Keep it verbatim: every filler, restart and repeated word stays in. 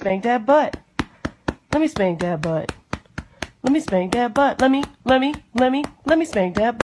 spank that butt. Let me spank that butt. Let me spank that butt. Let me, let me, let me, let me spank that butt.